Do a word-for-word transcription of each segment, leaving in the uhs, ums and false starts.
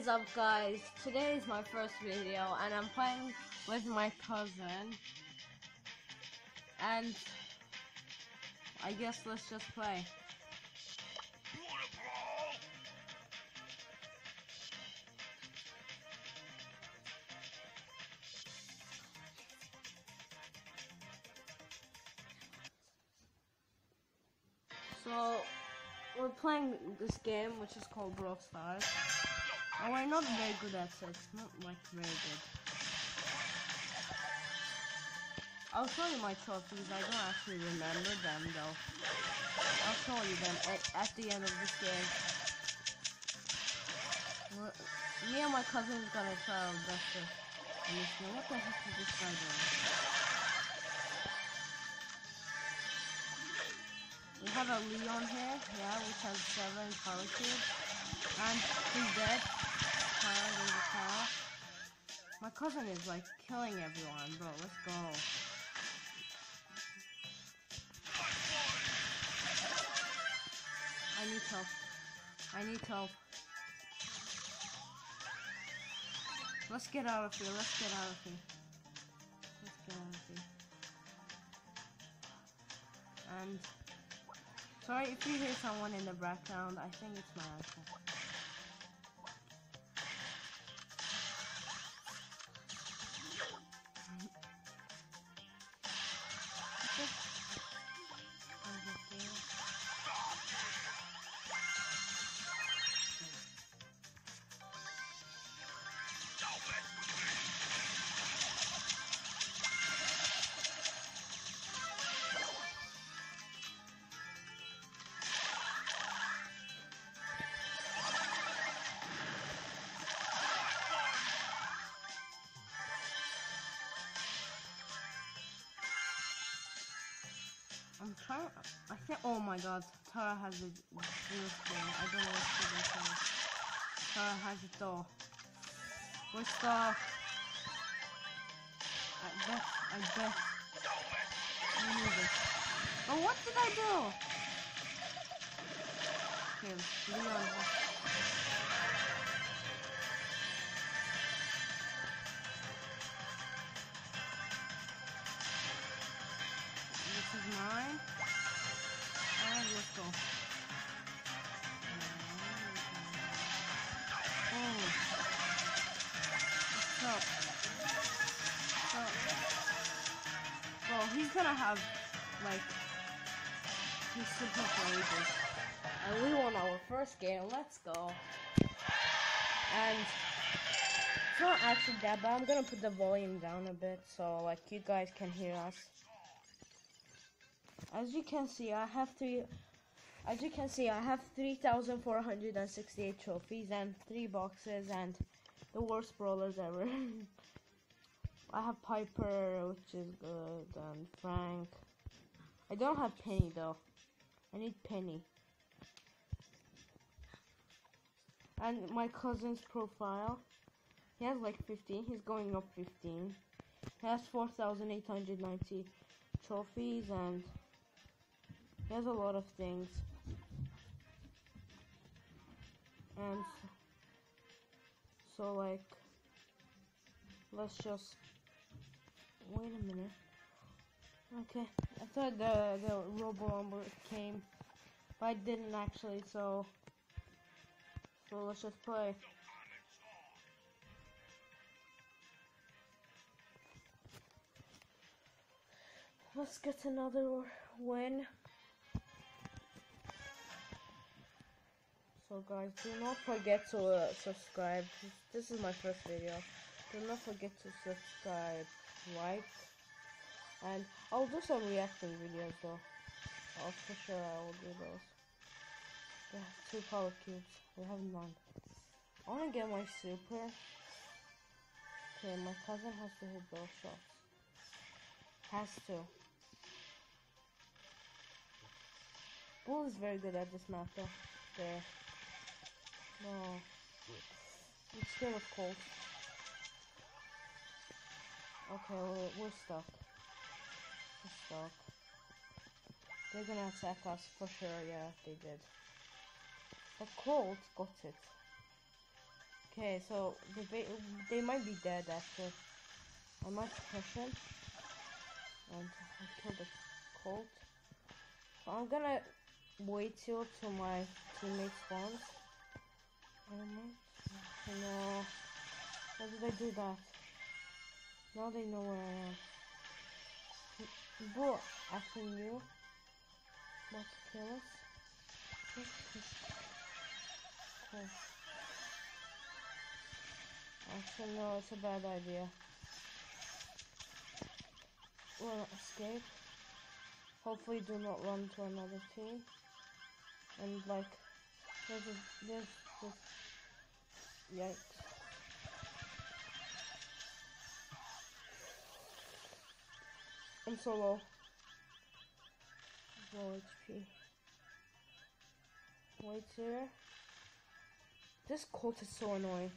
up, guys? Today is my first video and I'm playing with my cousin, and I guess let's just play. So we're playing this game which is called Brawl Stars. And we're not very good at it, not like very good. I'll show you my trophies, I don't actually remember them though. I'll show you them at, at the end of this game. We're, me and my cousin is gonna try our best to understand. What the heck is this guy doing? We have a Leon here, yeah, which has seven power cubes. And he's dead. There's a cow. My cousin is like killing everyone, bro. Let's go. I need help. I need help. Let's get out of here. Let's get out of here. Let's get out of here. And sorry if you hear someone in the background. I think it's my uncle. I'm trying. I think. Oh my God, Tara has a blue skin. I don't know what she's doing. Tara has it though. We're stuck. I bet. I bet. I need it. Oh, what did I do? Okay, Leon. This is mine. And let's go. Oh. What's up? What's up? Well, he's gonna have, like, he's super courageous. And we won our first game. Let's go. And it's not actually that bad. I'm gonna put the volume down a bit so, like, you guys can hear us. As you can see, I have three. As you can see, I have three thousand four hundred and sixty-eight trophies and three boxes and the worst brawlers ever. I have Piper, which is good, and Frank. I don't have Penny though. I need Penny. And my cousin's profile. He has like fifteen. He's going up fifteen. He has four thousand eight hundred ninety trophies and he has a lot of things. And so, so like, let's just wait a minute. Okay, I thought the the Robo Rumble came, but I didn't actually. So, so let's just play. Let's get another win. So guys, do not forget to uh, subscribe. This is my first video. Do not forget to subscribe, like, and I'll do some reacting videos though. Oh, for sure I will do those. Yeah, two power cubes. We have none. I wanna get my super. Okay, my cousin has to hit those shots. Has to. Bull is very good at this map though. There. No. I'm scared of Colt. Okay, we're, we're stuck. We're stuck. They're gonna attack us for sure, yeah, they did. But Colt got it. Okay, so they ba- they might be dead after. I might push him and I kill the Colt. So I'm gonna wait till till my teammate spawns. No, why did I do that? Now they know where I am. Bro, actually knew about to kill us. Cool. Actually, no, it's a bad idea. We'll escape. Hopefully, do not run to another team. And like, there's a, there's this. Yikes. I'm so low. Low H P. Wait here. This Colt is so annoying.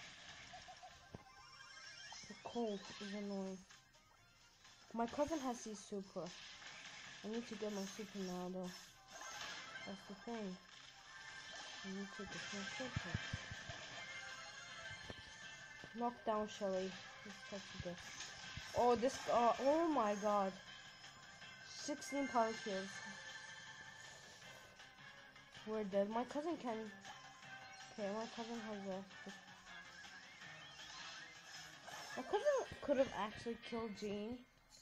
The Colt is annoying. My cousin has his super. I need to get my super now though. That's the thing. I need to get my super. Knock down Shelly. Let's try to get. Oh, this. Uh, oh my god. sixteen power kills. We're dead. My cousin can. Okay, my cousin has a. My cousin could have actually killed Jean.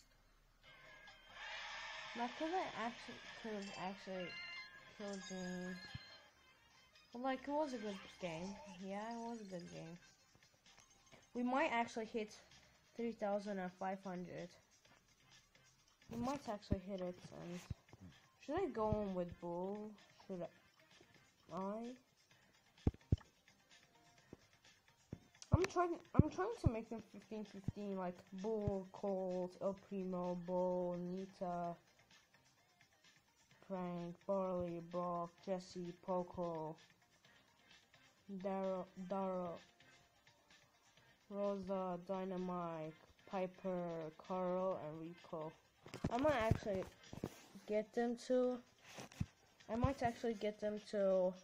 My cousin actually could have actually killed Jean. But like, it was a good game. Yeah, it was a good game. We might actually hit three thousand five hundred. We might actually hit it. And should I go on with Bull? Should I? I'm trying. I'm trying to make them fifteen fifteen, like Bull, Colt, El Primo, Bull, Nita, Frank, Barley, Brock, Jesse, Poco, Daryl, Daryl, Rosa, Dynamite, Piper, Carl, and Rico. I might actually get them to. I might actually get them to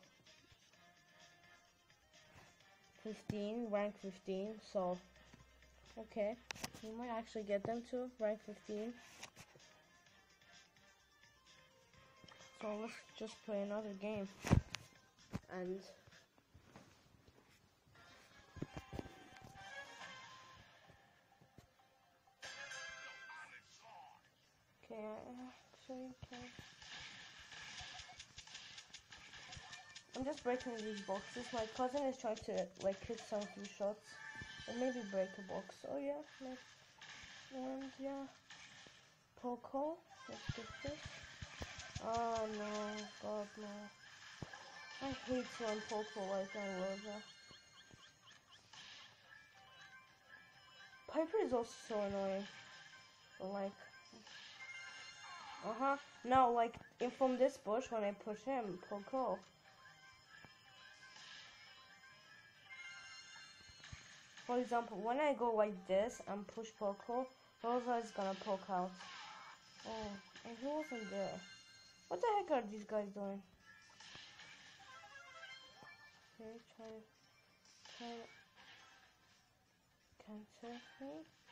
fifteen, rank fifteen. So, okay, we might actually get them to rank fifteen. So let's just play another game. And okay, I actually can. I'm just breaking these boxes. My cousin is trying to like hit some few shots and maybe break a box. Oh yeah, like, and yeah, Poco. Let's get this. Oh no, God no. I hate when Poco like that Rosa. Piper is also so annoying. But like, uh huh. No, like if from this bush when I push him, Poco. For example, when I go like this and push Poco, Rosa is gonna poke out. Oh, and he wasn't there. What the heck are these guys doing? Okay, try to, try to cancel me.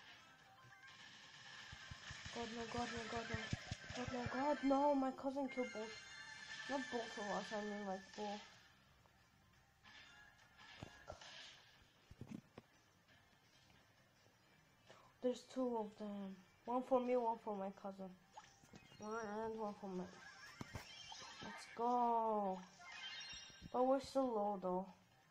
God no, God no, God no. God no, God no, my cousin killed both. Not both of us, I mean like both. There's two of them. One for me, one for my cousin. One and one for me. Let's go. But we're still low though.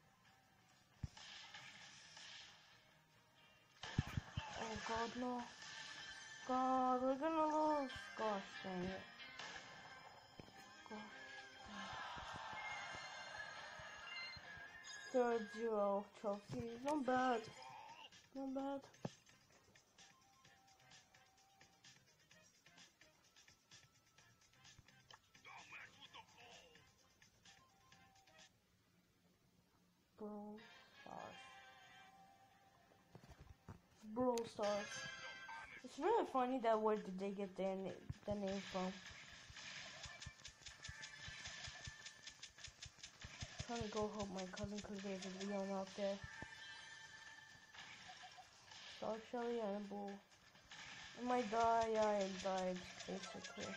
Oh God, no. God, we're gonna lose. Gosh dang it. God. Third zero trophy. Not bad. Not bad. Brawl Stars. Brawl Stars. It's really funny that where did they get their na the name from? I'm trying to go help my cousin because there's a Leon out there. actually, and a bull. I might die, yeah, I died, basically.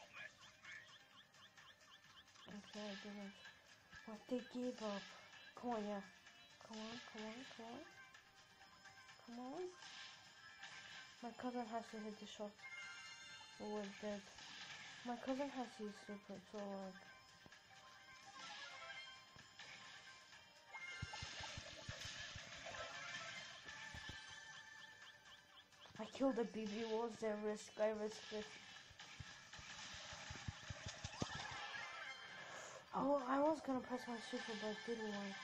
Okay, I didn't. But they gave up. Come on, yeah. Come on, come on, come on. Come on. My cousin has to hit the shot. Or we're dead. My cousin has to use super, so like... I killed the B B, what was the risk? I risked it. Oh, I was gonna press my super, but it didn't work.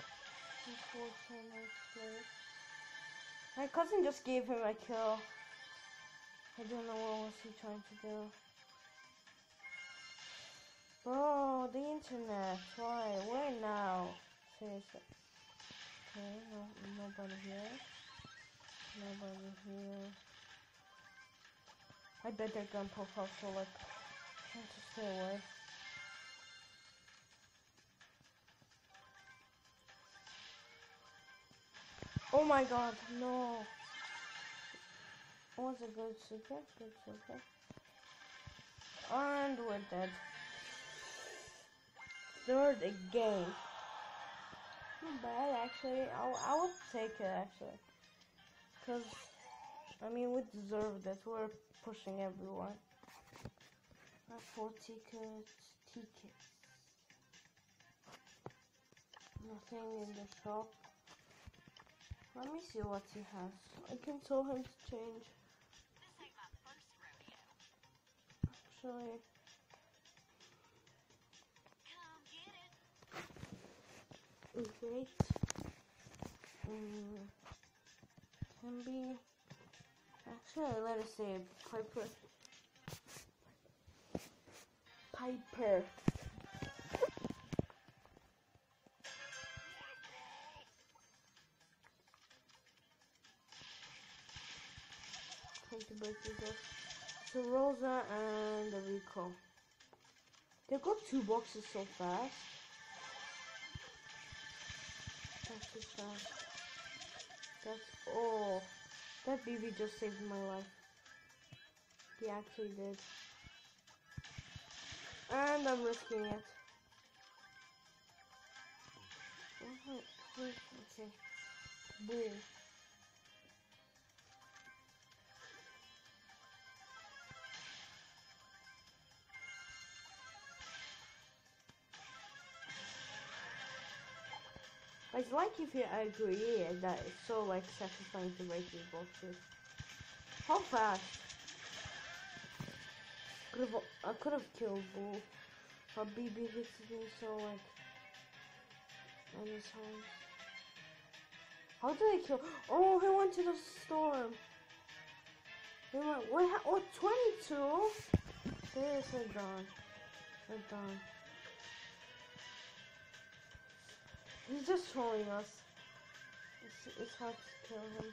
My cousin just gave him a kill. I don't know what was he trying to do. Bro, the internet. Why? Where now? Seriously. Okay, no, nobody here. Nobody here. I bet they're gonna pop up, so like, trying to stay away. Oh my god, no. It was a good super, good super. And we're dead. Third again. Not bad actually. I, I would take it actually. Cause, I mean, we deserve it. We're pushing everyone. I have four tickets. Tickets. Nothing in the shop. Let me see what he has. I can tell him to change. Actually. Great. Mm, can be. Actually, let us say Piper. Piper. Time to break this up. So Rosa and the Rico. They got two boxes so fast. That's just fast. That's oh, that B B just saved my life. He actually did. And I'm risking it. Okay. Boom. It's like if you agree that it's so like satisfying to break these boxes. How fast? Could've, I could have killed Bull. But B B hits me so like on his hands. How did I kill? Oh, he went to the storm. He went. What? Oh, twenty-two. Seriously, done. We're done. He's just trolling us. It's, it's hard to kill him.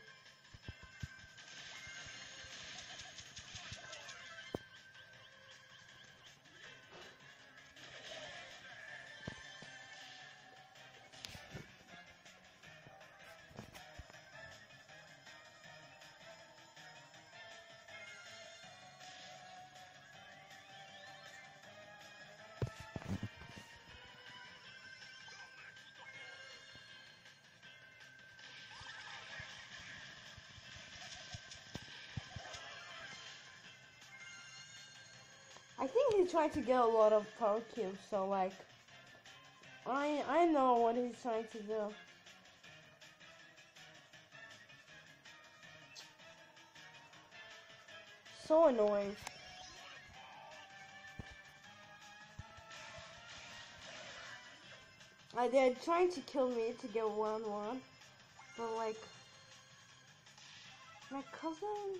I think he's trying to get a lot of power cubes, so like, I I know what he's trying to do. So annoying. I they're trying to kill me to get one one, but like, my cousin.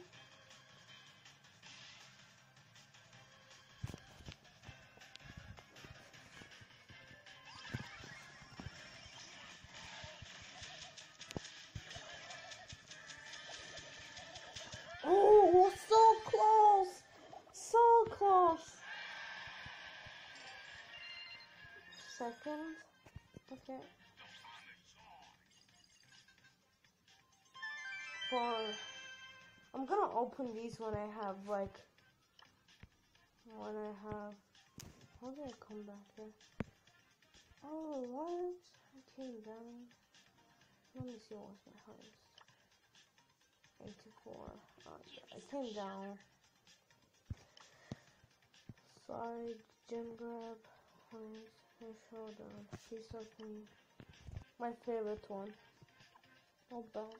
Oh, so close! So close! Second. Okay. Four. I'm gonna open these when I have like when I have. How did I come back here? Oh, what? I came down. Let me see what's my highest. eighty-four. Oh, yeah, I came down. Sorry, gym grab. My shoulder. Piece of me. My favorite one. Not bad.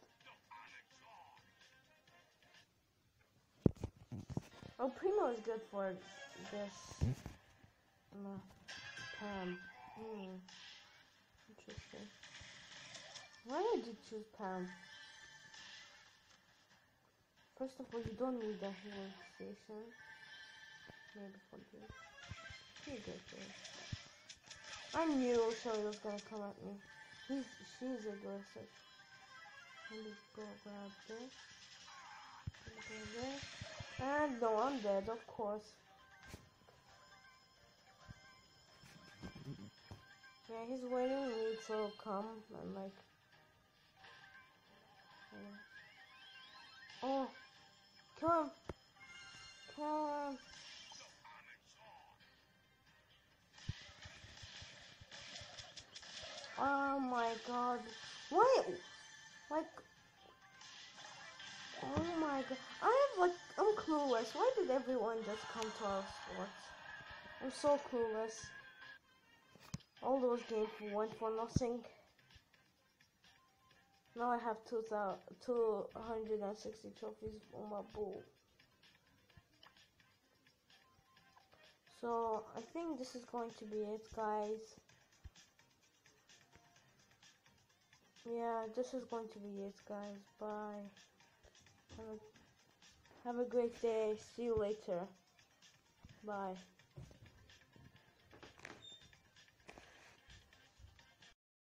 Oh, Primo is good for this. Uh, Pam. Hmm. Interesting. Why did you choose Pam? First of all, you don't need a healing station. Maybe for this. You get this. I knew Shelly was gonna come at me. He's, she's aggressive. Let me go grab this. Grab this. And no, I'm dead, of course. Yeah, he's waiting me to come and like. Yeah. Oh, kill him! Kill him! Oh my god! Why? Like. Oh my god! I have like I'm clueless. Why did everyone just come to our sports? I'm so clueless. All those games went for nothing. Now I have two hundred sixty trophies on my bull. So I think this is going to be it, guys. Yeah, this is going to be it, guys. Bye. Have a, have a great day. See you later. Bye.